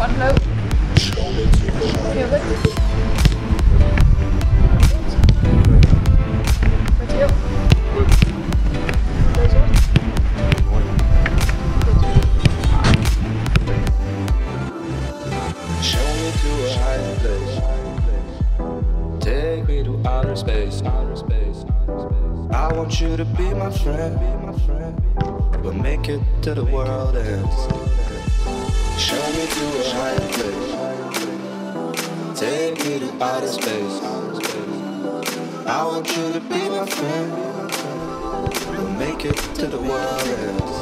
upload. Heel goed. Met heel. Deze was. Show me to a higher place. Take me to outer space. I want you to be my friend. We'll make it to the world ends. Show me to a higher place. Take me to outer space. I want you to be my friend. We'll make it to the world ends.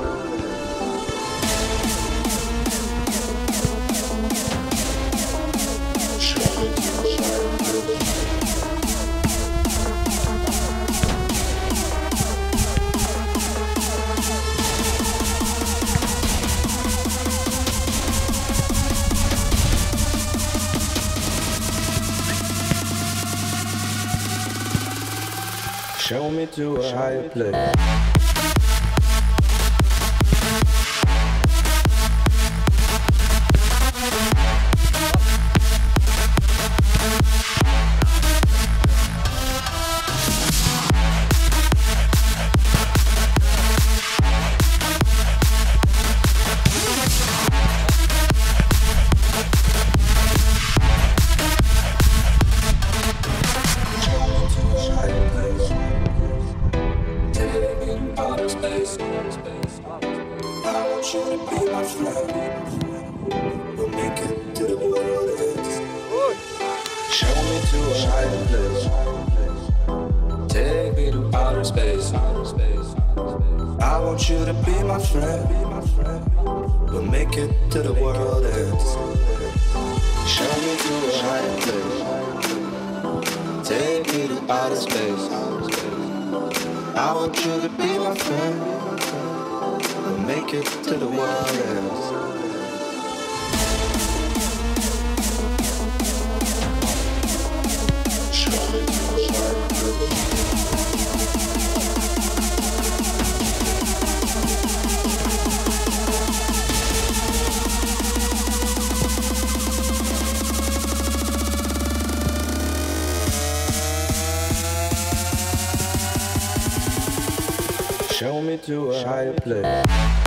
Show me to a higher place. Show me to a higher place.